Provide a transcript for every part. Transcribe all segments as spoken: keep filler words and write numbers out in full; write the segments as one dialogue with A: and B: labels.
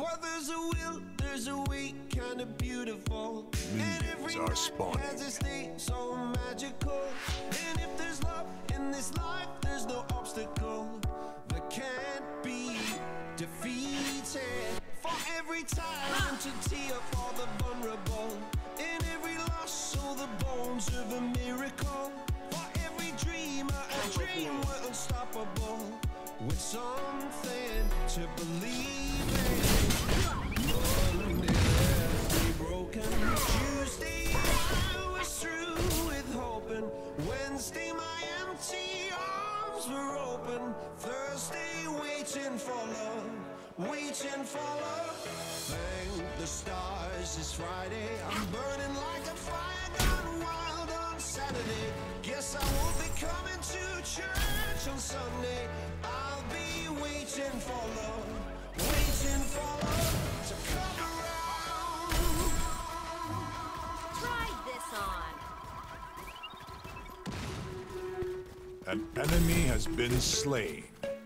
A: But there's a will, there's a way, kinda beautiful.
B: Mid is our spawning.
A: Has a state so magical. And if there's love in this life, there's no obstacle that can't be defeated. For every time to tear for the vulnerable, in every loss, all the bones of a miracle. For every dreamer, a dream we're unstoppable, with something to believe in. Monday left me broken. Tuesday I was through with hoping. Wednesday my empty arms were open. Thursday waiting for love, waiting for love. Thank the stars, it's Friday. I'm burning like a fire gone wild on Saturday. Guess I won't be coming to church on Sunday. I'll be waiting for love, waiting for love to come around.
C: Try this on.
B: An enemy has been slain.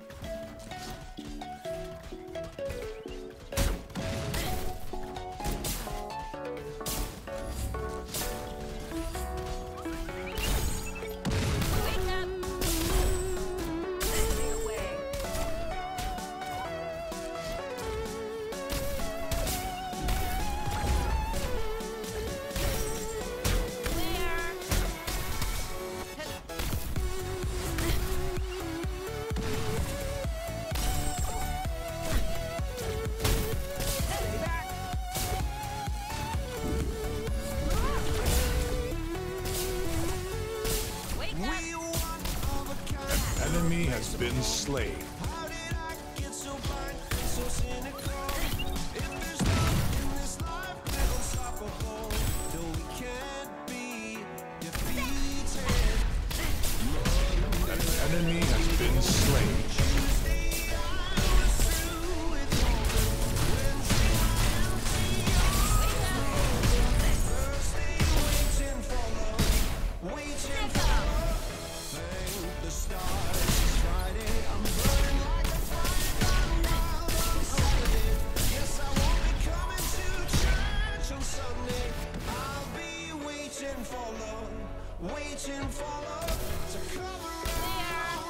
B: Enemy has been slain.
A: How did I get so blind and so cynical? If there's love in this life, we're unstoppable. No, we can't be defeated.
B: An enemy has been slain.
A: Tuesday I was through with hoping. Wednesday my empty arms were open. Thursday waiting for love, waiting for love. Thank the stars. Waiting for love to come around.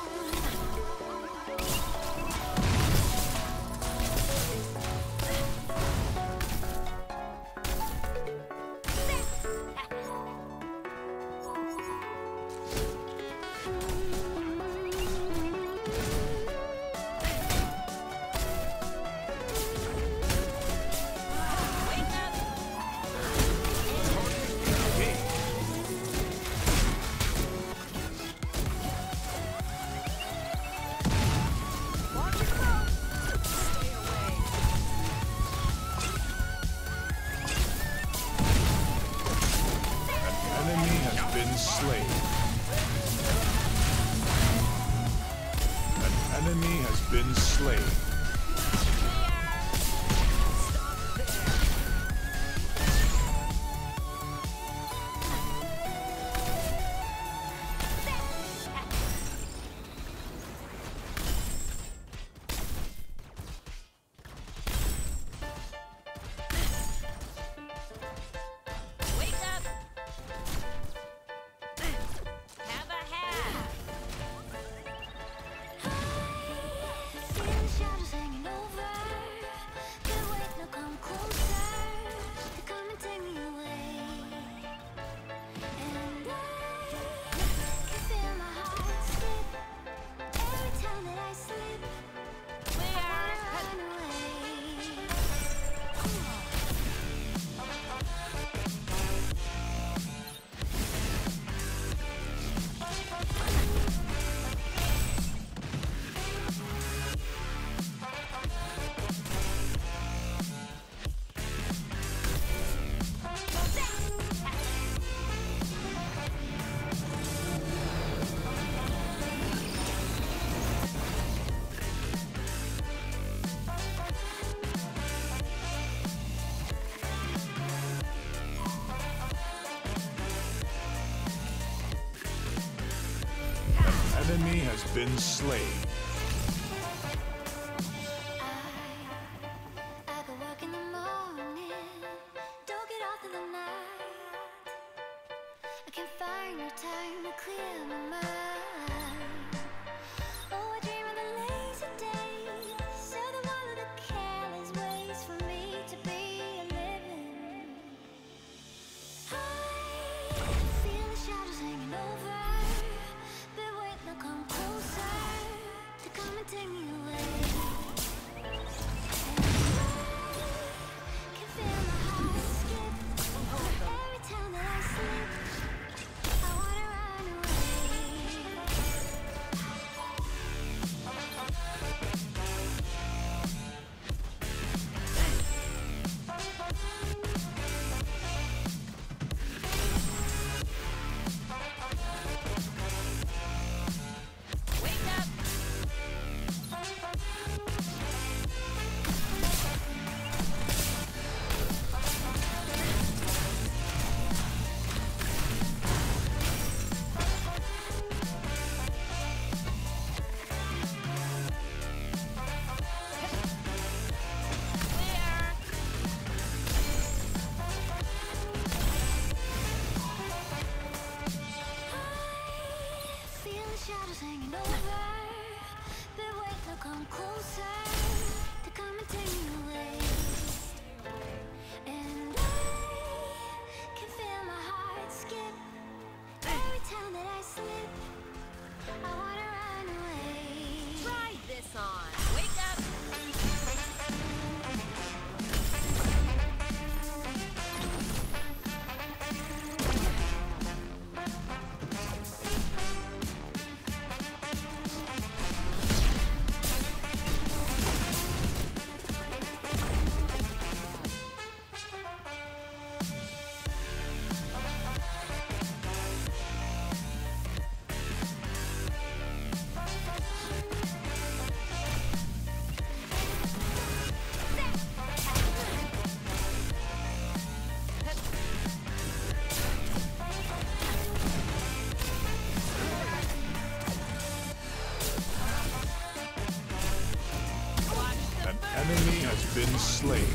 B: Slain. An enemy has been slain. Enemy has been slain.
D: I, I can't find no time to clear my mind. Oh, I dream of the lazy days, so the one of the careless ways for me to be a living. I feel the shadows hanging over, but wait, they'll come closer to come and take me away. And I can feel my heart skip every time that I slip. I wanna run away.
C: Wake up!
D: Feel the shadows hanging over, but wait, they'll come closer to come and take me away. And I can feel my heart skip every time that I slip. I wanna run away.
C: Try this on. Wake up!
B: An enemy has been slain.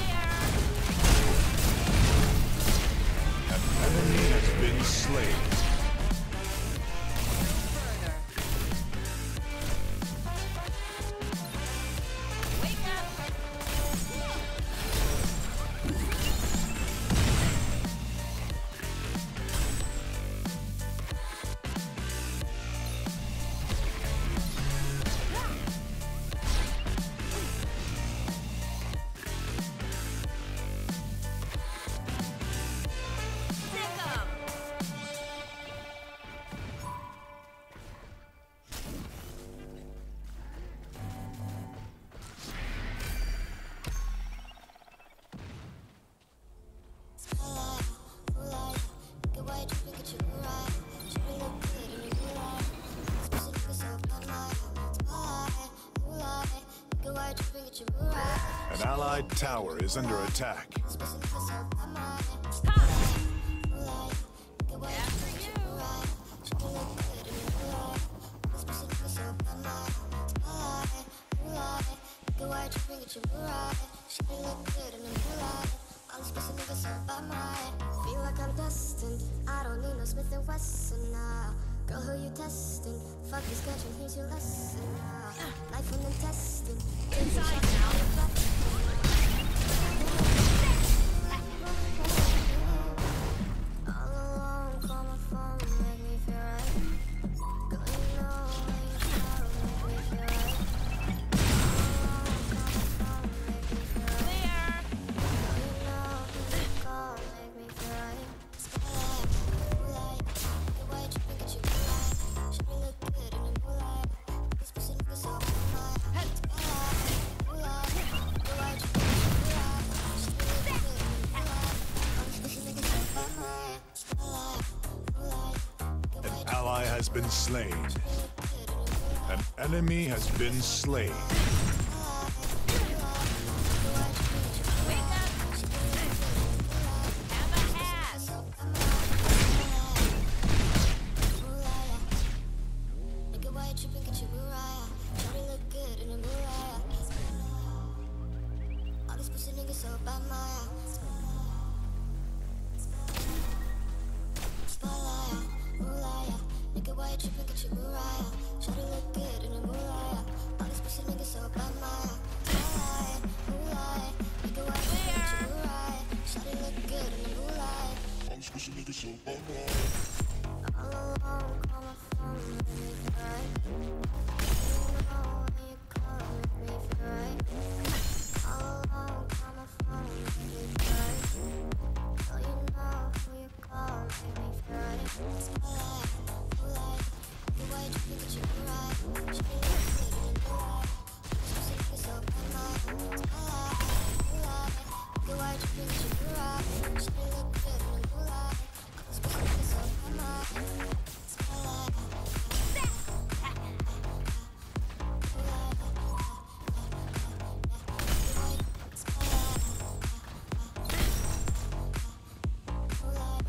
B: An enemy has been slain.
C: Further. Wake up! Sick 'em!
B: An allied tower is under attack.
C: After you!
D: Feel like I'm destined. I don't need no Smith and Wesson now. Girl, who you testing? Fuck this schedule, here's your lesson now. Life and testing.
C: Inside now.
D: All alone, call my phone, make me feel right. Girl, you know when you shout, make me feel right. All alone, call my phone, make me feel right.
C: Clear!
D: Girl, you know when you call, make me feel right. Spotlight, moonlight, the way you think that you be right. Should we look good in the moonlight? This pussy nigga so fine. Spotlight, moonlight, the way you think that you be right. Should we look good in the moonlight? All these pussy niggas so fine. Spotlight, moonlight, the way
B: An ally has been slain. An enemy has been slain.
C: Wake up! Have a hat!
D: Nigga, why you tripping? Get your Mariah. Shawty look good in the Mariah. All these pussy niggas so bad, Maya. Spotlight. All alone, call my phone, make me feel right. You know when you call, make me feel right. All alone, call my phone, make me feel right. Oh, you know who you call, make me feel right. Spotlight, blue light, the way you think that you can ride. She be looking good in the blue light. She's super so bad, my spotlight, blue light, the way you think that you can ride. She be looking good in the blue light. She's super so bad, my spotlight, blue light, the way spotlight, blue light.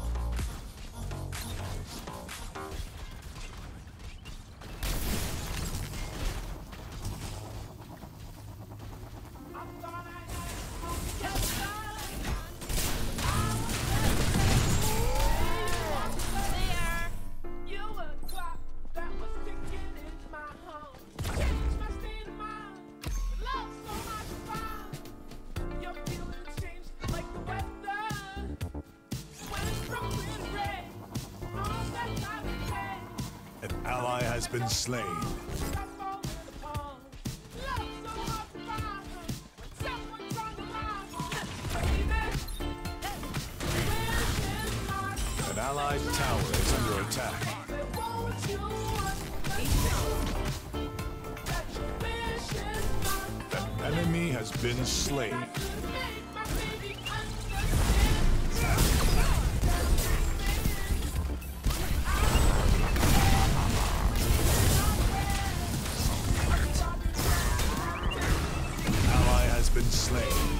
E: You were a clock that was ticking into my home. Changed my state of mind. Love so much fun. Your feelings change like the weather. When it's throwing rain, all that time of day.
B: An ally has been slain.
E: Stop falling apart. Love so much fun. When someone's on the line, baby. Where's his mark?
B: An allied tower is under attack.
E: Won't you understand that your wish is not
B: An enemy has been slain.
E: to make my baby understand?
B: Ally has been slain.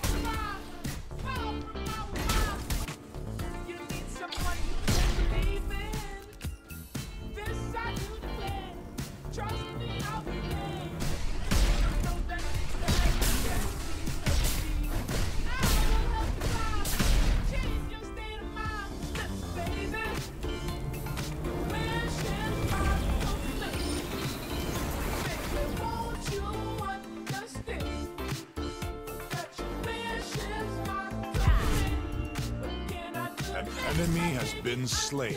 E: You need someone you can believe in. This I do declare. Trust me, I'll be there. Know that it's the right thing. I will help you out. Change your state of mind, baby. Your wish is my complete. Baby, won't you understand that your wish is my complete? What can I do?
B: An enemy has been slain.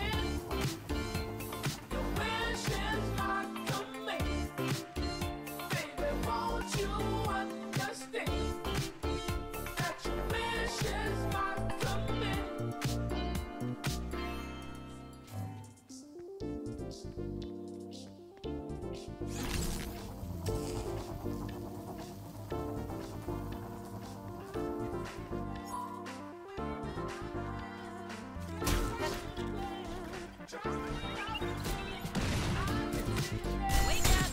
E: Your wish is my complete. Baby, won't you understand that your wish is my complete?
C: Wake up.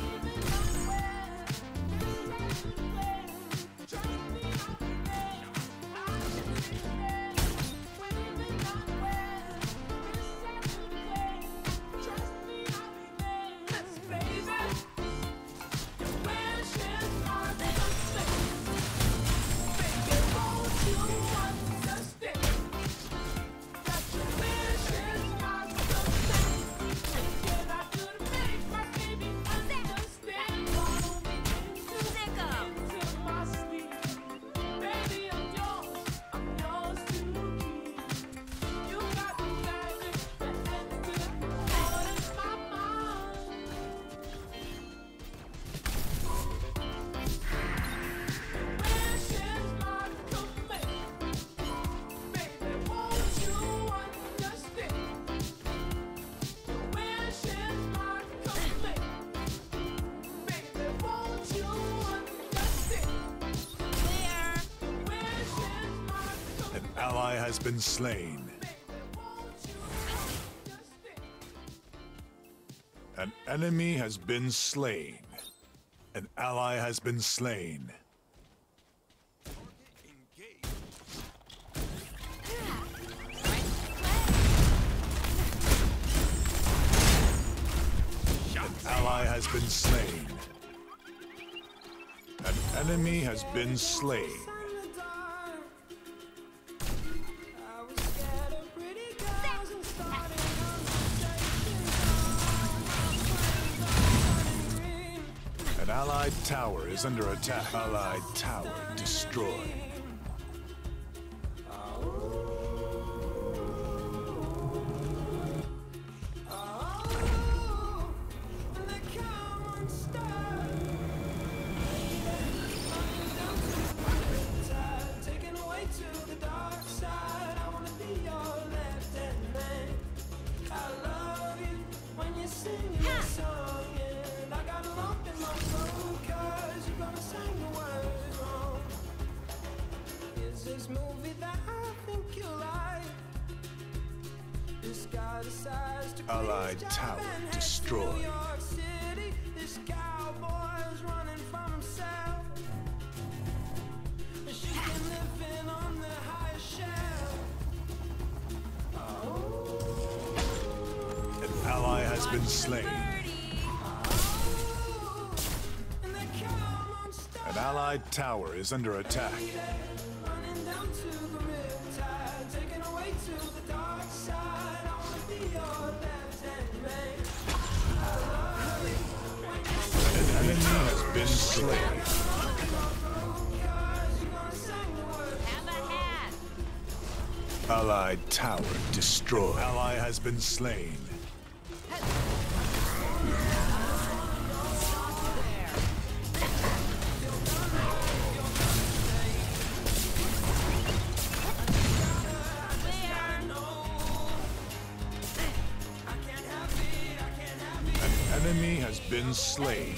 B: Ally has been slain. An enemy has been slain. An ally has been slain. An ally has been slain. An enemy has been slain. An allied tower is under attack. Allied tower destroyed. Allied tower destroyed.
E: This cowboy's running from himself. She's been living on the highest shelf.
B: An ally has been slain.
E: And they come on stuff.
B: An allied tower is under attack.
E: Running down to the riptide, taken away to the dark side. I wanna be your left-hand man. I love you when you
B: An enemy has been slain.
C: Have a hat.
B: Allied tower destroyed. Ally has been slain. An enemy has been slain.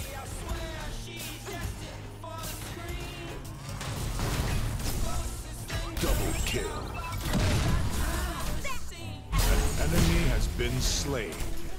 B: Double kill. An enemy has been slain.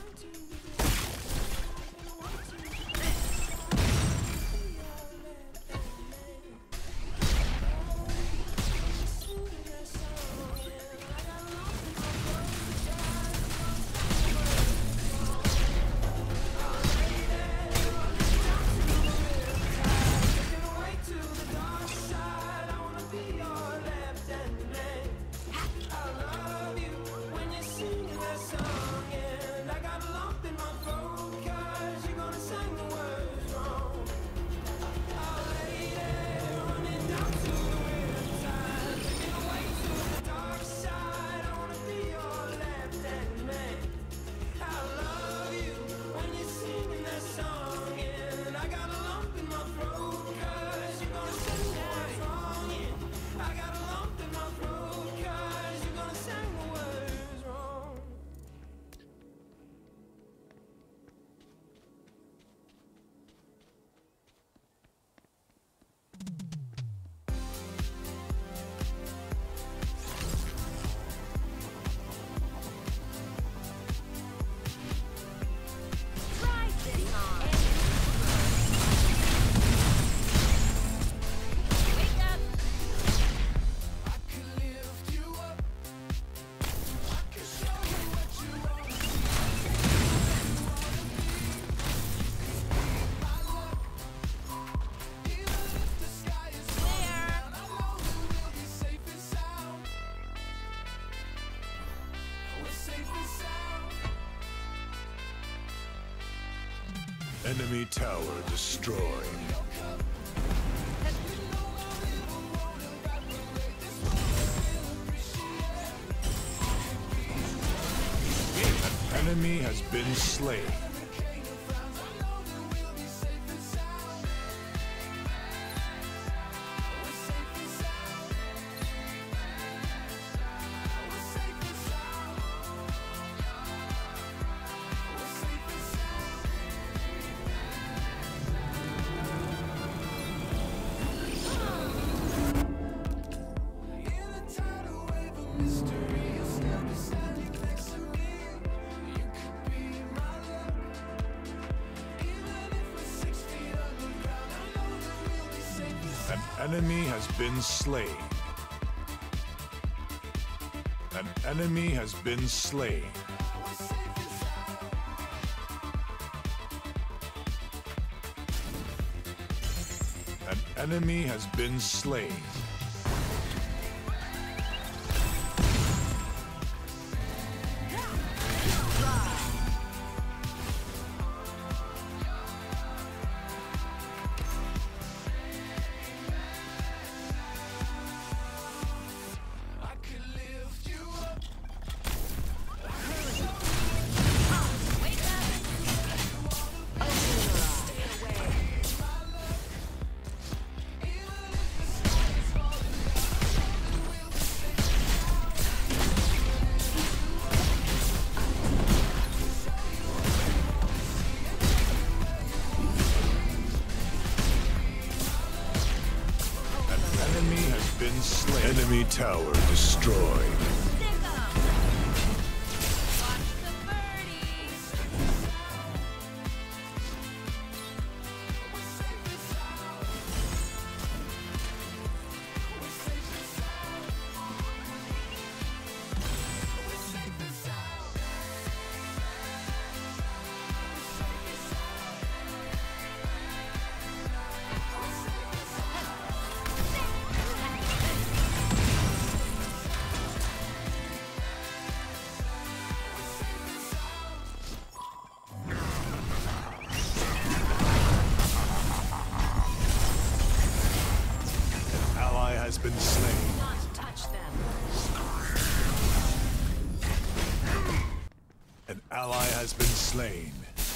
C: Try this on. Wake up.
B: Enemy tower destroyed. An enemy has been slain. An enemy has been slain. An enemy has been slain. An enemy has been slain. Enemy tower destroyed.
C: Stick 'em. Watch
B: An ally has been slain.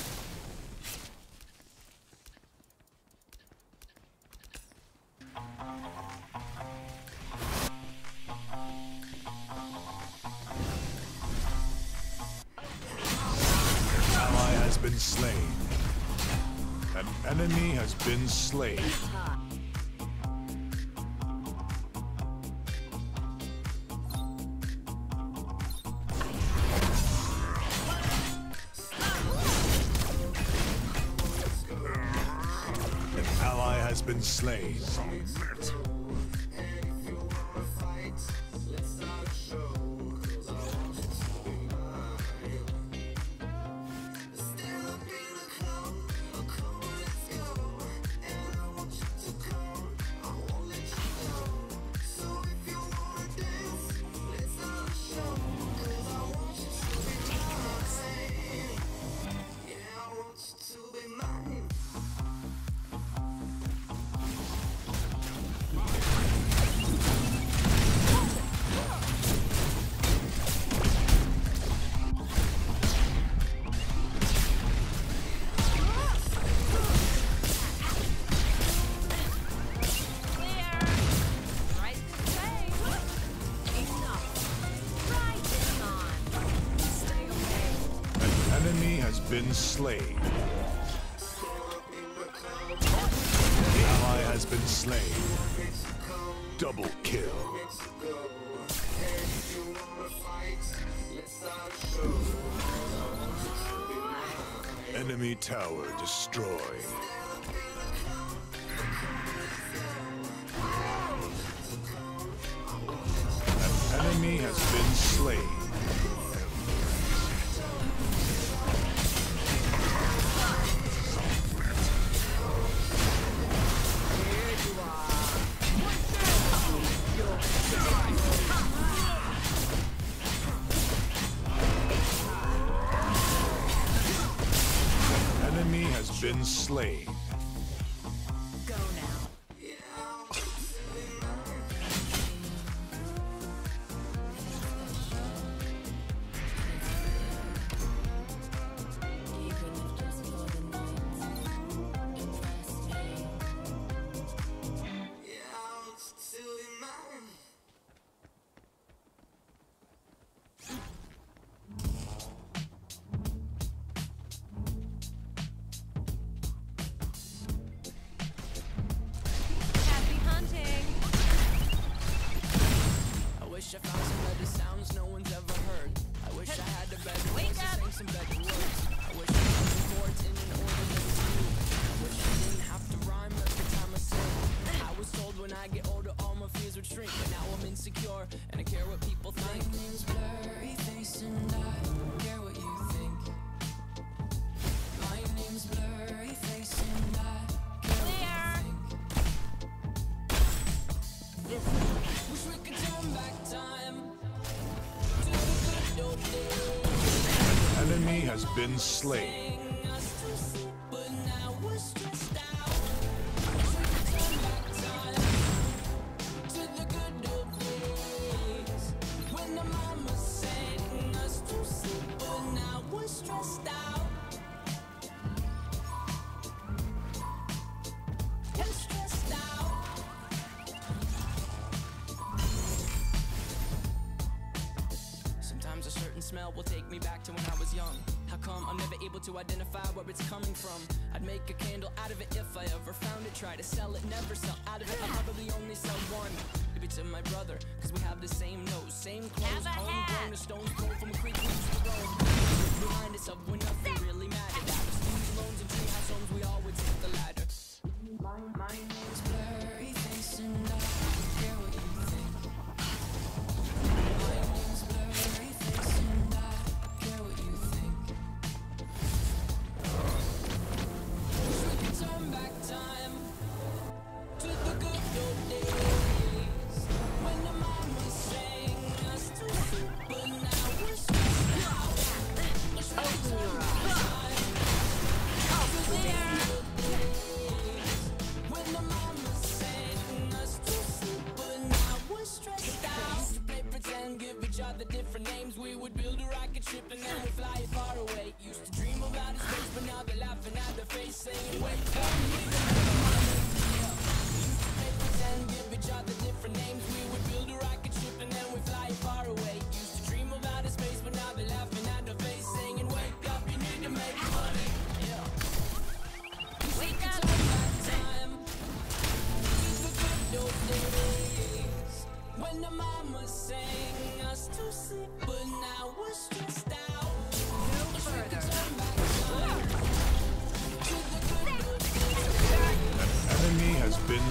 B: An ally has been slain. An enemy has been slain. Has been slain. Been slain. The ally has been slain. Double kill. Enemy tower destroyed. An enemy has been slain. Been slain.
C: Go now.
E: I found some better sounds no one's ever heard. I wish I had a better voice to sing some better words. I wish I had the chords in an order that was new. I wish I didn't have to rhyme every time I sing. I was told when I get older all my fears would shrink, but now I'm insecure and I care what people think. My name's Blurry Face and I don't care what you think. My name's Blurry Face and I care what you think. Wish we could turn back time to the good old days.
B: Enemy has been slain.
E: But now we're stressed out. Wish we could turn back time to the good old days when the mama sang us to sleep. But now we're stressed out. We're stressed out. Sometimes a certain smell will take me back to when I was young. How come I'm never able to identify where it's coming from? I'd make a candle out of it if I ever found it. Try to sell it, never sell out of it. I'll probably only sell one. Maybe to my brother, cause we have the same nose, same clothes, homegrown, a stone's throw from a creek we used to roam. Remind us of when nothing really mattered. Out of student loans and treehouse homes, we all would take the ladder. My, my name's Blurry Face and I don't care what you think. My name's Blurry Face and I don't care what you think. Wish we could turn back time to the good old days when the mama sang us to sleep, but now we're stressed out. Wish we could turn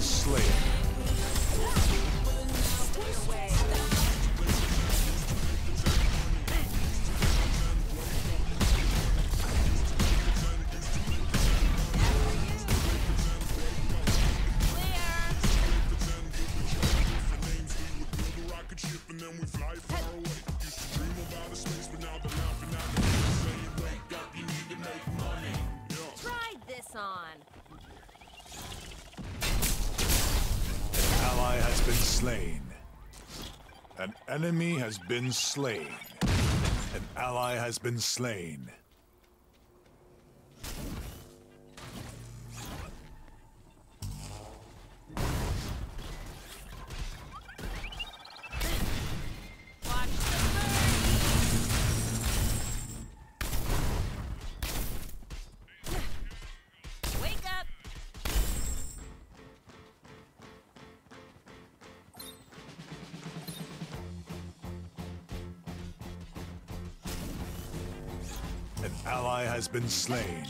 B: slain.
C: Try this on.
B: An ally has been slain. An enemy has been slain. An ally has been slain.
C: Watch the bird. Wake up.
B: An ally has been slain.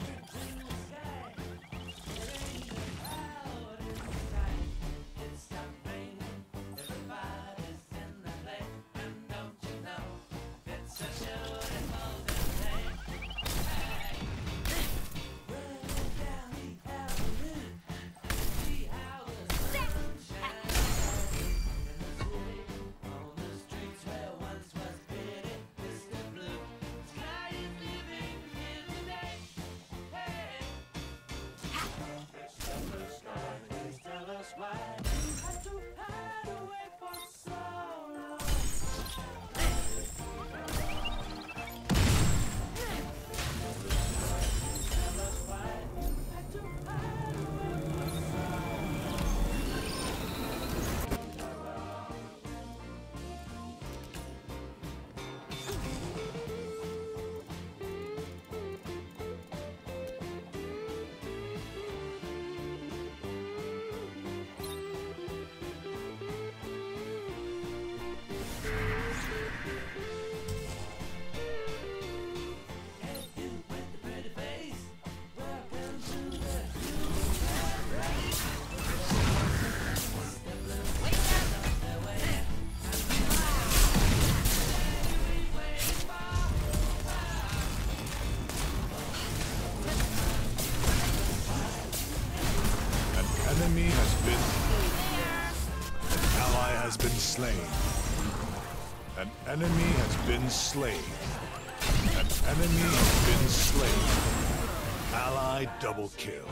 B: Enemy has been. An ally has been slain. An enemy has been slain. An enemy has been slain. Ally double kill.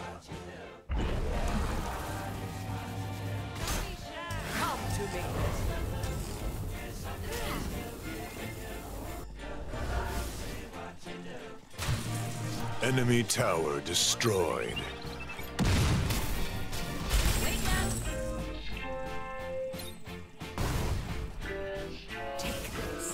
C: Come to me.
B: Enemy tower destroyed.
C: Wake up. Take this.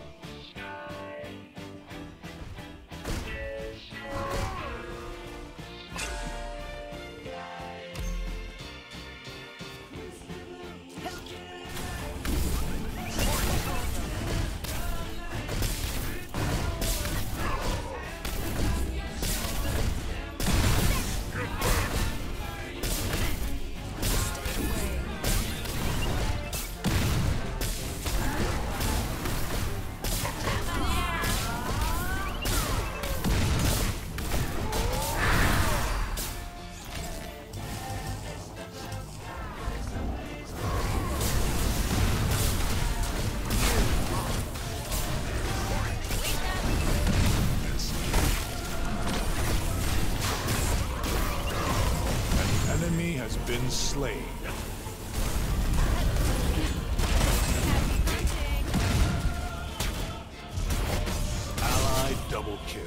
B: Enemy has been slain. Ally double kill.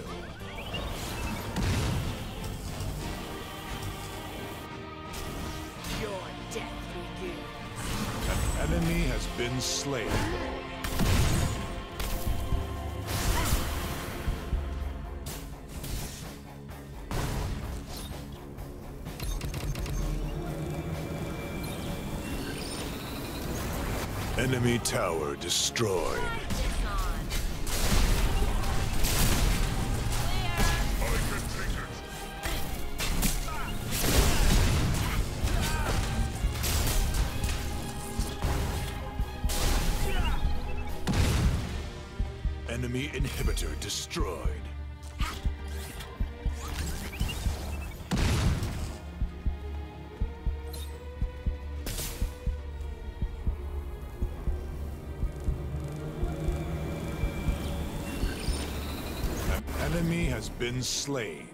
C: Your death begins.
B: An enemy has been slain. Enemy tower destroyed.
C: This on. Clear.
B: I can take it. Perimeter destroyed. An enemy has been slain.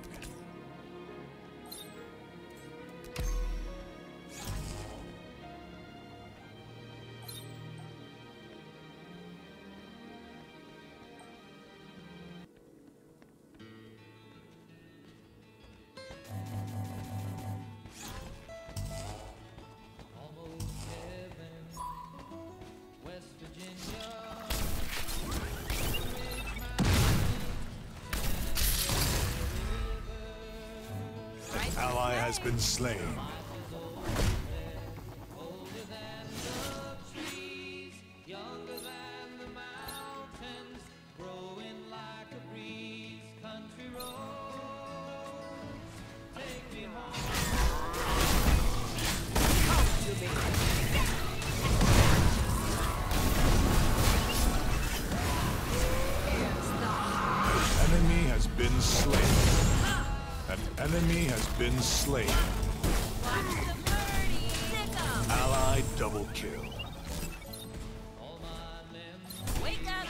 B: Ally has been slain. An enemy has been slain. An enemy has been slain.
C: Watch the birdie. Sick 'em.
B: Ally double kill.
C: Wake up.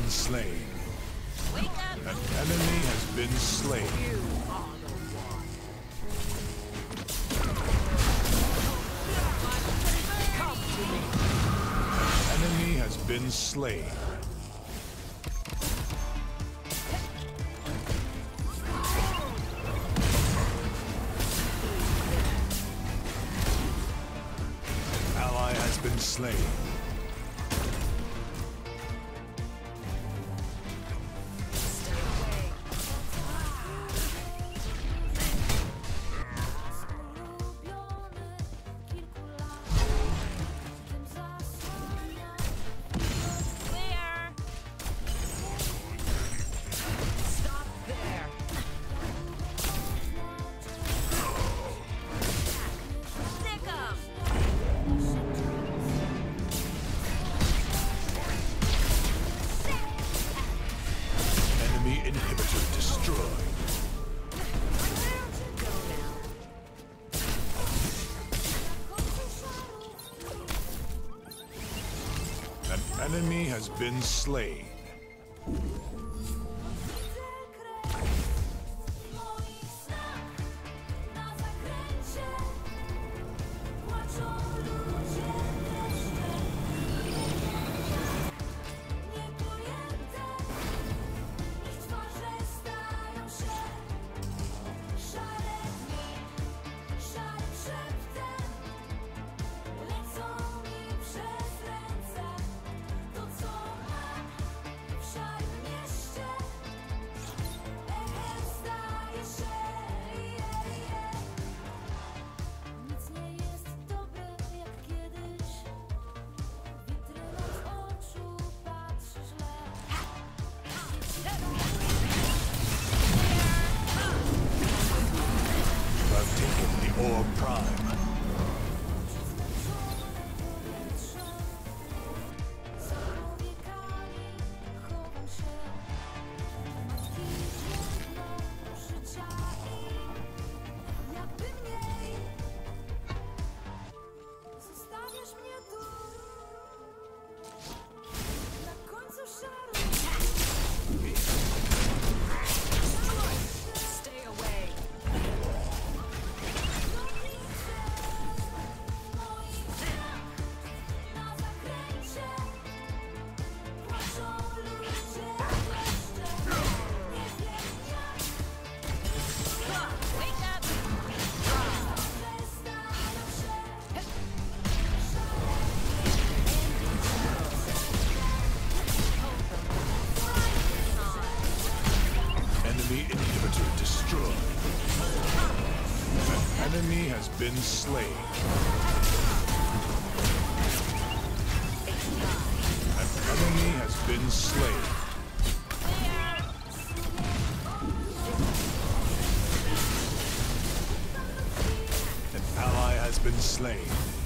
B: slain.
C: Wake up!
B: An enemy has been slain. An enemy has been slain. Ally has been slain.
C: Clear! Stop there! Sick 'em!
B: Enemy inhibitor destroyed.
C: Go now.
B: An enemy has been slain.
D: Nic nie jest dobre jak kiedyś. Witryną z oczu patrzy źle.
B: You have taken the Orb Prime.
D: Za powiekami chowam się. Matki jedno życia i jakby mniej. Zostawiasz mnie tu na końcu szaru.
C: Stay away!
D: Na zakręcie płaczą ludzie jeszcze. Nie wiem jak
C: Wake up!
D: przestają się.
B: Enemy inhibitor destroyed. An enemy has been slain. An enemy has been slain. An ally has been slain.